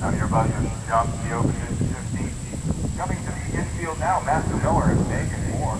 None of your buzzers. Jump the open is 15. Coming to the infield now, Master Miller and Megan Moore.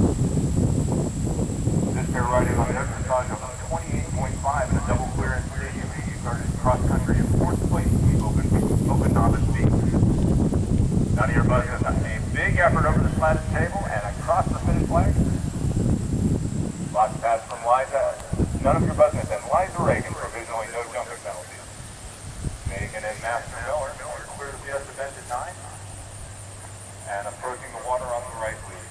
This pair riding on an exercise of 28.5 in a double clearance stadium. He started cross country in 4th place in the open novice beat. None of your buzzers. A big effort over the slatted table and across the finish line. Box pass from Liza. None of your buzzers and Liza Reagan, provisionally no jumping penalties. Megan and Master Miller clear to the event at 9. And approaching the water on the right lead.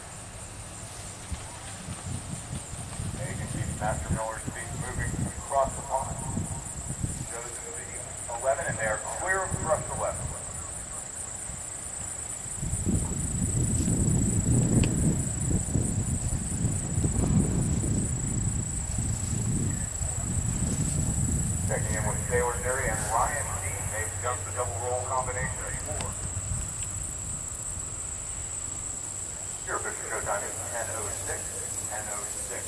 Megan keeps Master Miller's feet moving across the pond. Shows in the 11, and they are clear of thrust 11. Checking in with Taylor Derry and Ryan Dean. They've jumped the double roll combination of 4. Your official show time is 10:06. 10:06.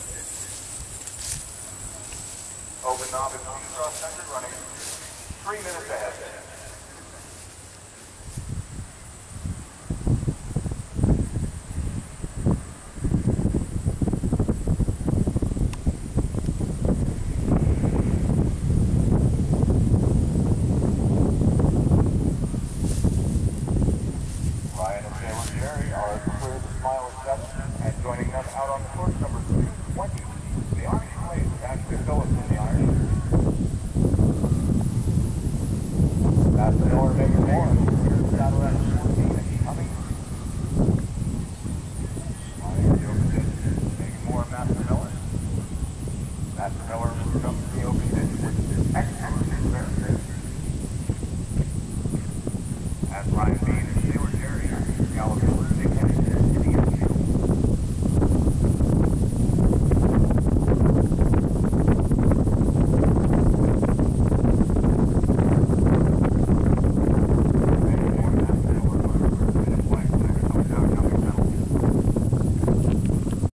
Open novice cross country running 3 minutes ahead. Ryan and Taylor Jerry are clear to Smile at 7, and joining them out on the course number 20, the Irish Blaze, Ashley Phillips in the Irish. Master Miller, Megan Moore, clear to Saddle at 14 and coming. Megan Moore, Master Miller. Master Miller comes